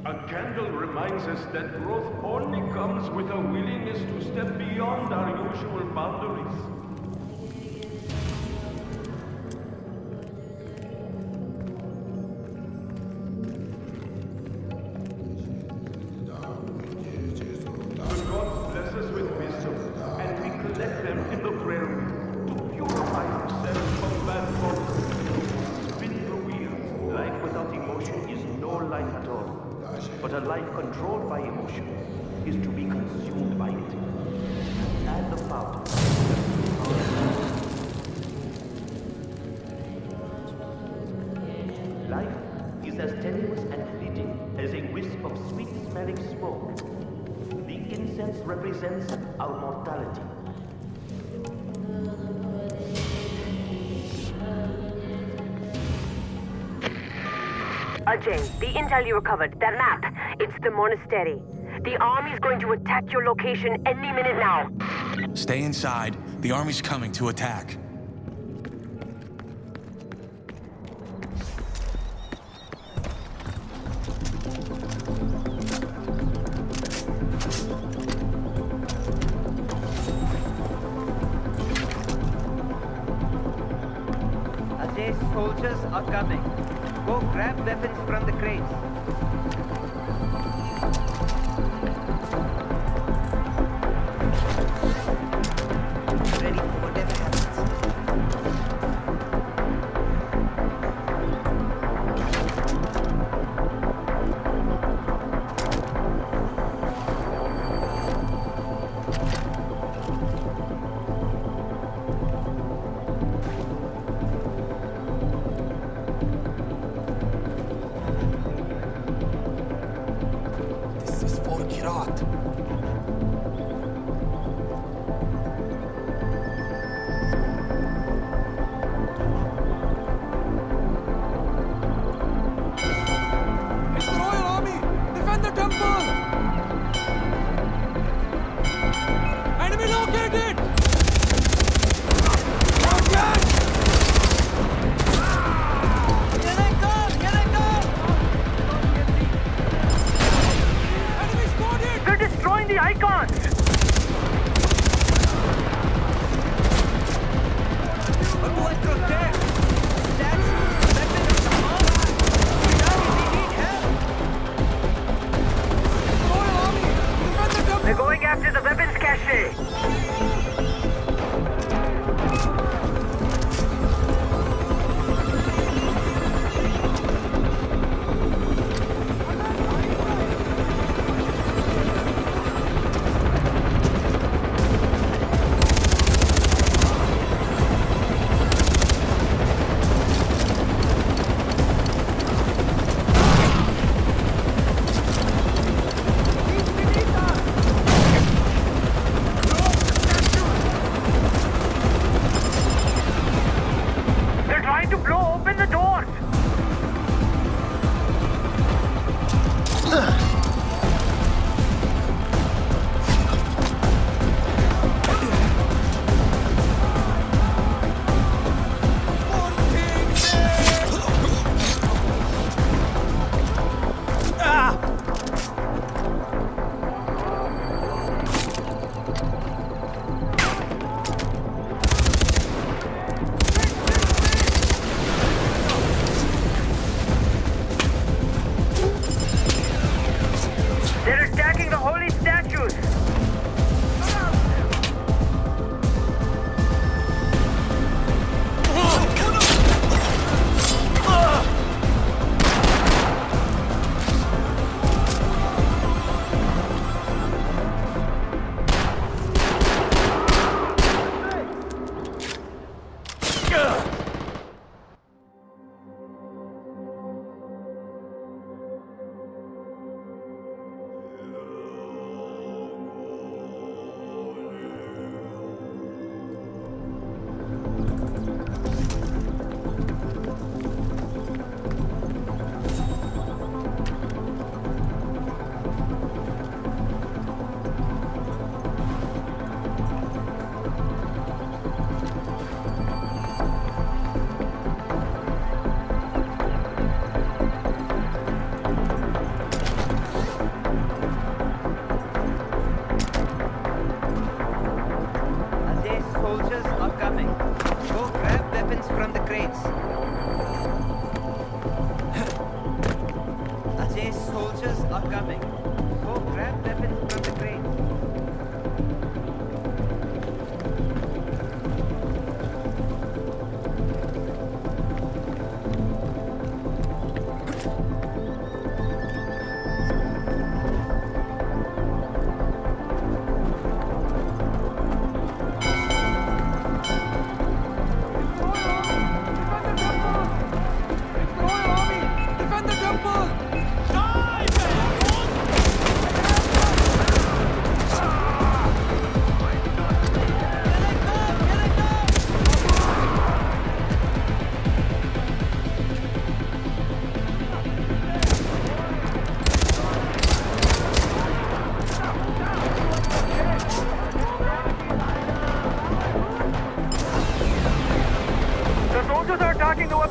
A candle reminds us that growth only comes with a willingness to step beyond our usual boundaries. The gods bless us with wisdom, and we collect them in the prayer wheel to purify ourselves from bad thoughts. Spin the wheel. Life without emotion is no life at all. But a life controlled by emotion is to be consumed by it. Add the fountain. Life is as tenuous and fleeting as a wisp of sweet-smelling smoke. The incense represents our mortality. Ajay, the intel you recovered, that map, it's the monastery. The army's going to attack your location any minute now. Stay inside. The army's coming to attack. Ajay's soldiers are coming. Go grab weapons from the crates. Ready for whatever happens.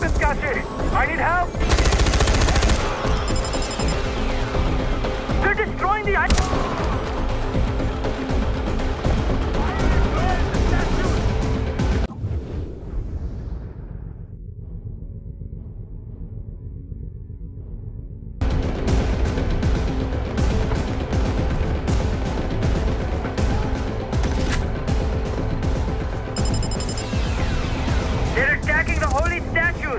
weapons cache! I need help! They're destroying the They're attacking the holy statues!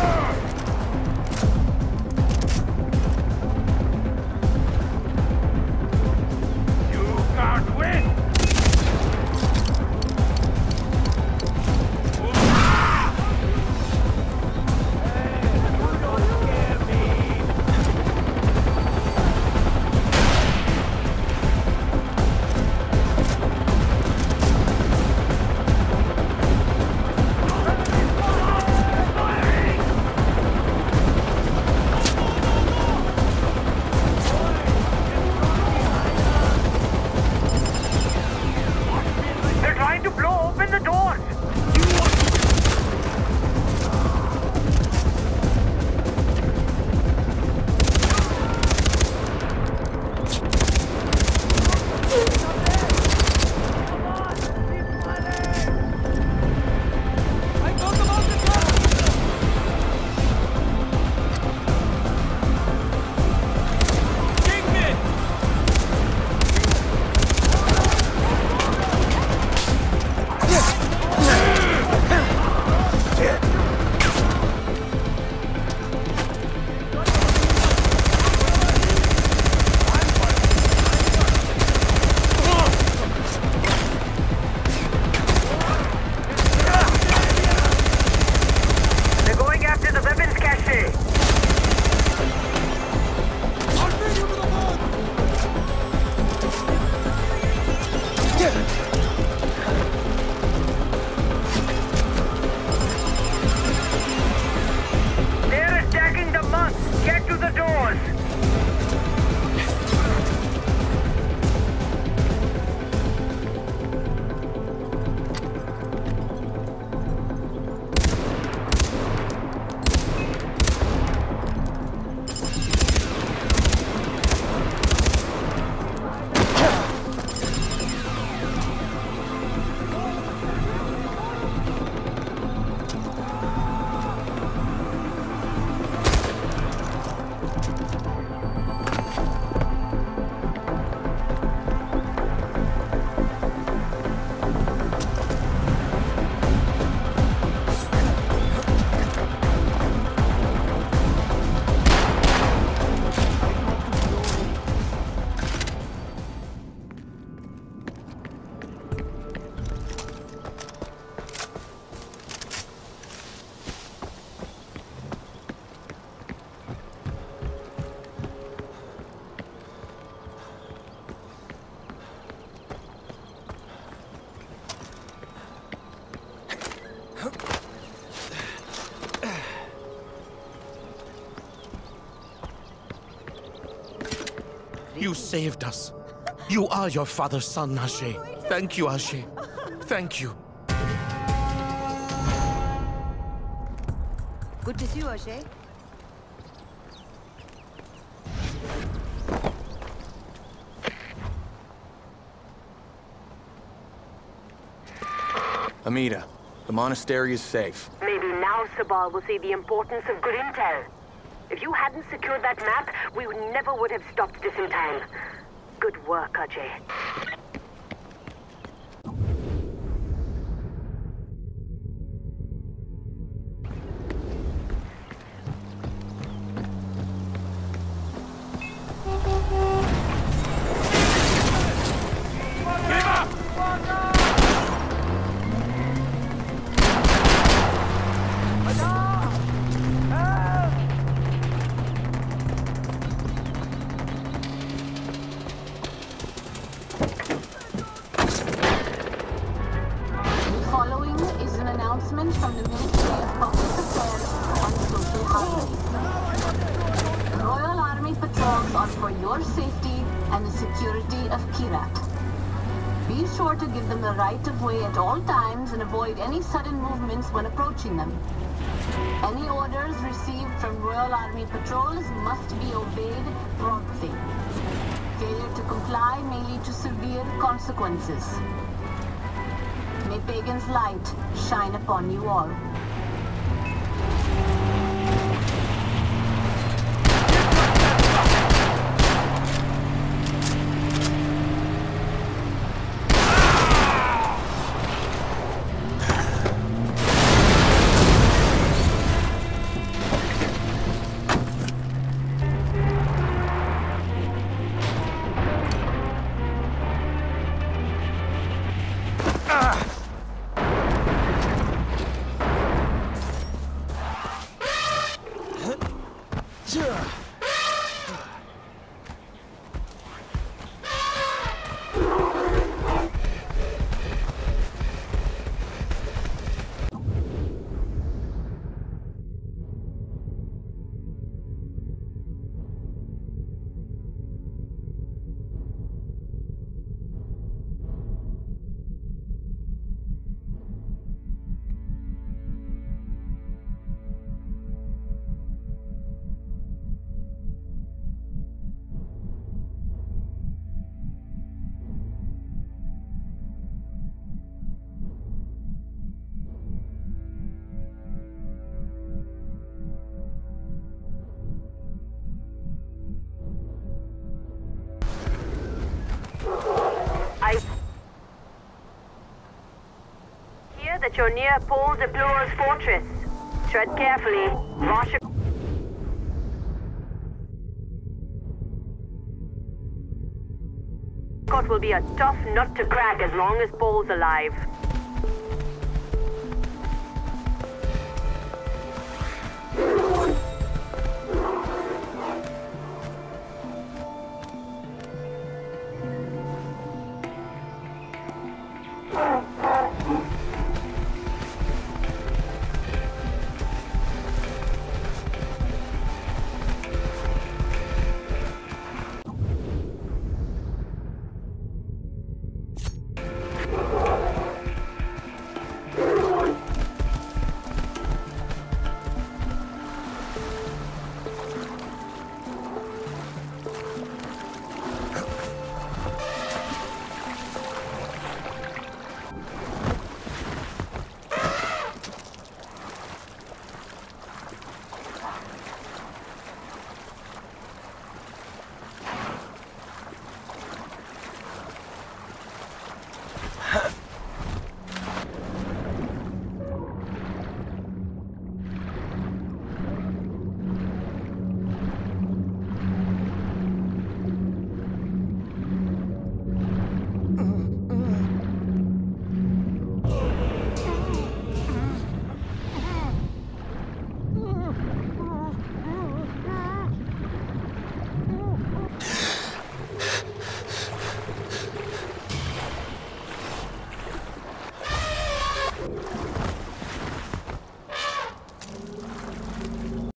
You can't win! They're trying to blow open the doors! They're going after the weapons cache! They're attacking the monks! Get to the doors! You saved us. You are your father's son, Ashe. Thank you, Ashe. Thank you. Good to see you, Ashe. Amita, the monastery is safe. Maybe now Sabal will see the importance of good intel. If you hadn't secured that map, we never would have stopped this in time. Good work, Ajay. From the Ministry of Public Affairs on Social Housing. Royal Army patrols are for your safety and the security of Kyrat. Be sure to give them the right of way at all times and avoid any sudden movements when approaching them. Any orders received from Royal Army patrols must be obeyed promptly. Failure to comply may lead to severe consequences. May Pagan's light shine upon you all. That you're near Paul de Bloor's fortress. Tread carefully. Varsha will be a tough nut to crack as long as Paul's alive.